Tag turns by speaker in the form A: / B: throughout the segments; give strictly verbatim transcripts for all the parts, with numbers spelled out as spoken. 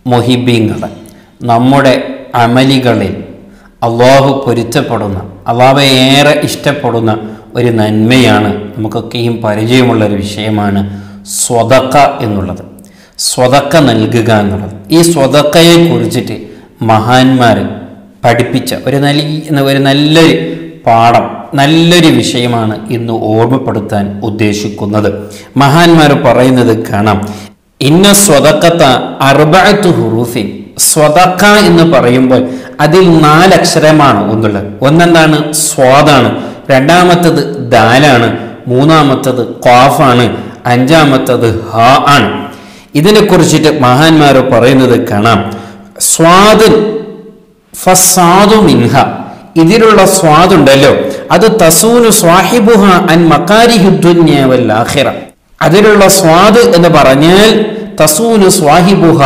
A: മുഹിബീങ്ങൾ നമ്മുടെ അമലികളിൽ അള്ളാഹു പൊരുത്തപ്പെടുന്ന, അള്ളാഹുവെ ഏറെ ഇഷ്ടപ്പെടുന്ന ഒരു നന്മയാണ്, നമുക്കൊക്കെയും പരിചയമുള്ളൊരു വിഷയമാണ് സ്വതക്ക എന്നുള്ളത്. സ്വതക്ക നൽകുക എന്നുള്ളത്. ഈ സ്വതക്കയെ കുറിച്ചിട്ട് മഹാന്മാർ പഠിപ്പിച്ച ഒരു നല്ല ഒരു നല്ലൊരു പാഠം, നല്ലൊരു വിഷയമാണ് ഇന്ന് ഓർമ്മപ്പെടുത്താൻ ഉദ്ദേശിക്കുന്നത്. മഹാന്മാർ പറയുന്നത് കാണാം, ഇന്ന സ്വതക്കത്ത അർബഅത്തു ഹുറൂഫിൻ. സ്വതക്ക എന്ന് പറയുമ്പോൾ അതിൽ നാലക്ഷരമാണ് ഒന്നുള്ളത്. ഒന്നെന്താണ്? സ്വാദാണ്. രണ്ടാമത്തത് ദാലാണ്. മൂന്നാമത്തത് ഖാഫാണ്. അഞ്ചാമത്തത് ഹ ആണ്. ഇതിനെ കുറിച്ചിട്ട് മഹാന്മാർ പറയുന്നത് കാണാം, സ്വാദ് ഫസാദു മിൻഹ. ഇതിലുള്ള സ്വാദുണ്ടല്ലോ, അത് തസൂനു സ്വാഹിബുഹ അൻ മകാരിഹുദ്ദുനിയ വൽ ആഖിറ. അതിലുള്ള സ്വാദ് എന്ന് പറഞ്ഞാൽ തസൂനു സ്വാഹിബുഹ,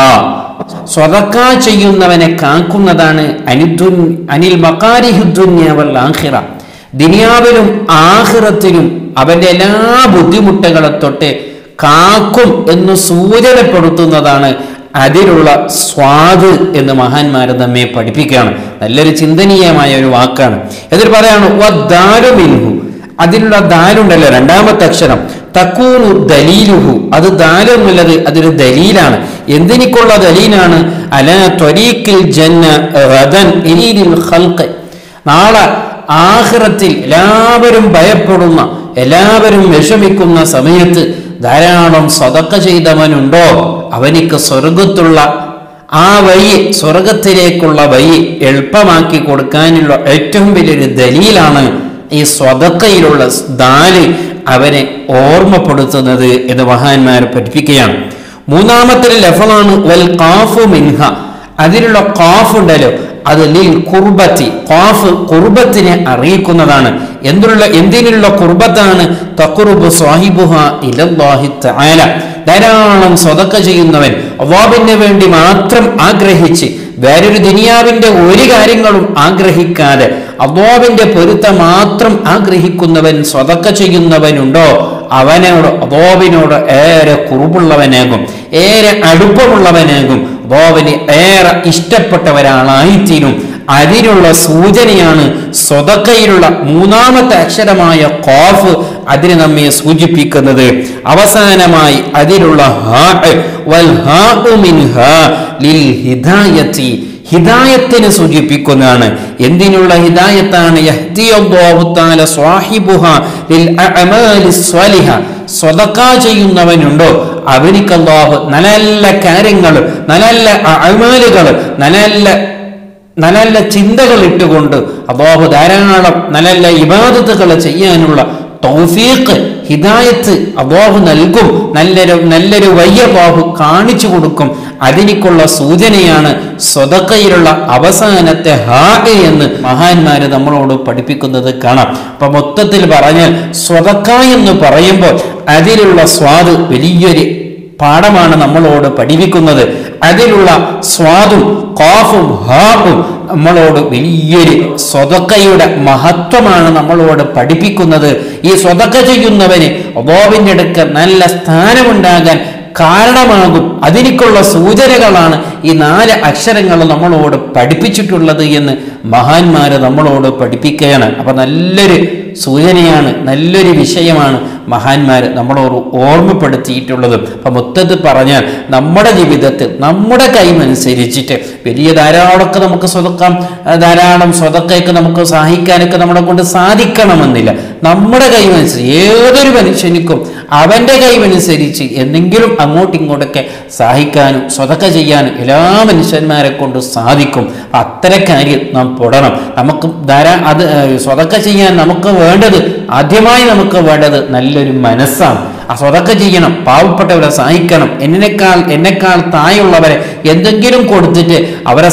A: സ്വതക്ക ചെയ്യുന്നവനെ കാക്കുന്നതാണ് അനിദ്ദുൻ അനിൽ മകാരിഹുദ്ദുനിയ വൽ ആഖിറ. ദുനിയാവിലും ആഖിറത്തിലും അവന്റെ എല്ലാ ബുദ്ധിമുട്ടുകളെ തൊട്ട് കാക്കും എന്ന് സൂചനപ്പെടുത്തുന്നതാണ് അതിലുള്ള സ്വാദ് എന്ന് മഹാന്മാർ നമ്മെ പഠിപ്പിക്കുകയാണ്. നല്ലൊരു ചിന്തനീയമായ ഒരു വാക്കാണ്. എന്നിട്ട് പറയാണ് വദ്ദാലു മിൻഹു. അതിലുള്ള ദാലുണ്ടല്ലോ, രണ്ടാമത്തെ അക്ഷരം, തക്കൂനു ദലീലുഹു. അത് ദാലെന്നുള്ളത് അതൊരു ദലീലാണ്. എന്തിനിക്കുള്ള ദലീലാണ്? അലാ ത്വരീഖിൽ ജന്ന ഗദൻ ഇലീലിൽ ഖൽഖ്. നാളെ ആഖിറത്തിൽ എല്ലാവരും ഭയപ്പെടുന്ന, എല്ലാവരും വിഷമിക്കുന്ന സമയത്ത് ധാരാളം സദഖ ചെയ്തവനുണ്ടോ അവനിക്ക് സ്വർഗത്തുള്ള ആ വഴി, സ്വർഗത്തിലേക്കുള്ള വഴി എളുപ്പമാക്കി കൊടുക്കാനുള്ള ഏറ്റവും വലിയൊരു ദലീലാണ് ഈ സ്വതക്കയിലുള്ള ദാല് അവനെ ഓർമ്മപ്പെടുത്തുന്നത് എന്ന് മഹാന്മാർ പഠിപ്പിക്കുകയാണ്. മൂന്നാമത്തെ ലഫ്ളാണ് വൽ ഖാഫു മിൻഹ. അതിലുള്ള ഖാഫ് ഉണ്ടല്ലോ, അത് ലിൽ ഖുർബത്തി. ഖാഫ് ഖുർബത്തിനെ അറിയിക്കുന്നതാണ്. എന്നുള്ള എന്തിനുള്ള ഖുർബത്താണ്? തഖറുബു സ്വാഹിബുഹ ഇലല്ലാഹി തആല. ധാരാളം സ്വതക്ക ചെയ്യുന്നവൻ, അല്ലാഹുവിന് വേണ്ടി മാത്രം ആഗ്രഹിച്ച് വേറൊരു ദുനിയാവിന്റെ ഒരു കാര്യങ്ങളും ആഗ്രഹിക്കാതെ അല്ലാഹുവിന്റെ പൊരുത്തം മാത്രം ആഗ്രഹിക്കുന്നവൻ, സ്വതക്ക ചെയ്യുന്നവനുണ്ടോ അവനോട് അല്ലാഹുവിനോട് ഏറെ കുറുബുള്ളവനാകും, ഏറെ അടുപ്പമുള്ളവനാകും, അല്ലാഹുവിന് ഏറെ ഇഷ്ടപ്പെട്ട ഒരാളായിത്തീരും. അതിനുള്ള സൂചനയാണ് സ്വതക്കയിലുള്ള മൂന്നാമത്തെ അക്ഷരമായ ഖാഫ് അതിനെ നമ്മെ സൂചിപ്പിക്കുന്നത്. അവസാനമായി അതിലുള്ള ഹാ വൽ ഹാഉ മിൻഹാ ലിൽ ഹിദായത്തി. ഹിദായത്തിനെ സൂചിപ്പിക്കുന്നതാണ്. എന്തിനുള്ള ഹിദായത്താണ്? യഹ്ദിയല്ലാഹു തആല സ്വാഹിബുഹാ ലിൽ അഅമാലിസ് സ്വാലിഹ. സ്വതക്ക ചെയ്യുന്നവനുണ്ടോ അവനിക്ക് അല്ലാഹു നല്ല നല്ല കാര്യങ്ങൾ, നല്ല നല്ല അഅമാലുകൾ, നല്ല നല്ല നല്ല നല്ല ചിന്തകൾ ഇട്ടുകൊണ്ട് അല്ലാഹു ധാരാളം നല്ല നല്ല ഇബാദത്തുകൾ ചെയ്യാനുള്ള തൗഫീഖ്, ഹിദായത്ത് അല്ലാഹു നൽകും. നല്ലൊരു നല്ലൊരു വഴി അല്ലാഹു കാണിച്ചു കൊടുക്കും. അതിനിക്കുള്ള സൂചനയാണ് സ്വതക്കയിലുള്ള അവസാനത്തെ ഹാ എന്ന് മഹാന്മാര് നമ്മളോട് പഠിപ്പിക്കുന്നത് കാണാം. അപ്പൊ മൊത്തത്തിൽ പറഞ്ഞാൽ സ്വതക്ക എന്ന് പറയുമ്പോൾ അതിലുള്ള സ്വാദ് വലിയൊരു പാഠമാണ് നമ്മളോട് പഠിപ്പിക്കുന്നത്. അതിലുള്ള സ്വാദും ഖാഫും ഹാവും നമ്മളോട് വലിയൊരു സ്വതക്കയുടെ മഹത്വമാണ് നമ്മളോട് പഠിപ്പിക്കുന്നത്. ഈ സ്വതക്ക ചെയ്യുന്നവന് അല്ലാഹുവിന്റെ അടുക്കൽ നല്ല സ്ഥാനമുണ്ടാകാൻ കാരണമാകും. അതിലേക്കുള്ള സൂചനകളാണ് ഈ നാല് അക്ഷരങ്ങൾ നമ്മളോട് പഠിപ്പിച്ചിട്ടുള്ളത് എന്ന് മഹാന്മാര് നമ്മളോട് പഠിപ്പിക്കുകയാണ്. അപ്പൊ നല്ലൊരു സൂചനയാണ്, നല്ലൊരു വിഷയമാണ് മഹാന്മാർ നമ്മളോട് ഓർമ്മപ്പെടുത്തിയിട്ടുള്ളത്. അപ്പൊ മൊത്തത്തിൽ പറഞ്ഞാൽ നമ്മുടെ ജീവിതത്തിൽ നമ്മുടെ കൈമനുസരിച്ചിട്ട് വലിയ ധാരാളമൊക്കെ നമുക്ക് സ്വതക്കാം, ധാരാളം സ്വതക്കൊക്കെ നമുക്ക് സഹായിക്കാനൊക്കെ നമ്മളെ കൊണ്ട് സാധിക്കണമെന്നില്ല. നമ്മുടെ കൈമനുസരിച്ച് ഏതൊരു മനുഷ്യനിക്കും അവന്റെ കൈമനുസരിച്ച് എന്തെങ്കിലും അങ്ങോട്ടും ഇങ്ങോട്ടൊക്കെ സഹായിക്കാനും സ്വതക്ക ചെയ്യാനും എല്ലാ മനുഷ്യന്മാരെ കൊണ്ട് സാധിക്കും. അത്തരക്കാര്യം നാം പെടണം. നമുക്ക് ധാരാ അത് സ്വതക്ക ചെയ്യാൻ നമുക്ക് വേണ്ടത്, ആദ്യമായി നമുക്ക് വേണ്ടത് നല്ലൊരു മനസ്സാണ്. ആ സ്വതക്ക ചെയ്യണം, പാവപ്പെട്ടവരെ സഹായിക്കണം, എന്നെക്കാൾ എന്നെക്കാൾ താഴെയുള്ളവരെ എന്തെങ്കിലും കൊടുത്തിട്ട് അവരെ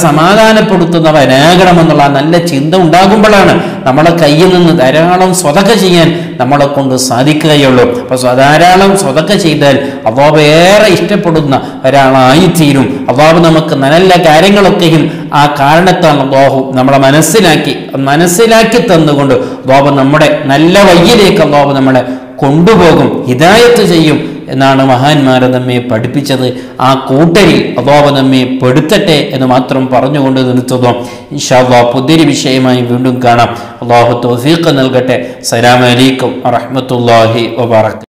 A: സമാധാനപ്പെടുത്തുന്നവരാകണമെന്നുള്ള നല്ല ചിന്ത ഉണ്ടാകുമ്പോഴാണ് നമ്മളെ കയ്യിൽ നിന്ന് ധാരാളം സ്വതക്ക ചെയ്യാൻ നമ്മളെ കൊണ്ട് സാധിക്കുകയുള്ളൂ. അപ്പൊ ധാരാളം സ്വതക്ക ചെയ്താൽ അല്ലാഹു ഏറെ ഇഷ്ടപ്പെടുന്ന ഒരാളായിത്തീരും. അല്ലാഹു നമുക്ക് നല്ല കാര്യങ്ങളൊക്കെയും ആ കാരണത്താൽ അല്ലാഹു നമ്മളെ മനസ്സിലാക്കി മനസ്സിലാക്കി തന്നുകൊണ്ട് അല്ലാഹു നമ്മുടെ നല്ല വഴിയിലേക്ക് അല്ലാഹു നമ്മളെ കൊണ്ടുപോകും, ഹിദായത്ത് ചെയ്യും. എന്നാണ് മഹാന്മാരെ നമ്മെ പഠിപ്പിച്ചത്. ആ കൂട്ടരിൽ അല്ലാഹു നമ്മെ പെടുത്തട്ടെ എന്ന് മാത്രം പറഞ്ഞുകൊണ്ട് നിർത്തുന്നു. ഇൻഷാ അല്ലാഹ് പുതിയൊരു വിഷയമായി വീണ്ടും കാണാം. അല്ലാഹു തൗഫീഖ് നൽകട്ടെ. അസ്സലാമു അലൈക്കും വറഹ്മത്തുള്ളാഹി വബറകാതുഹു.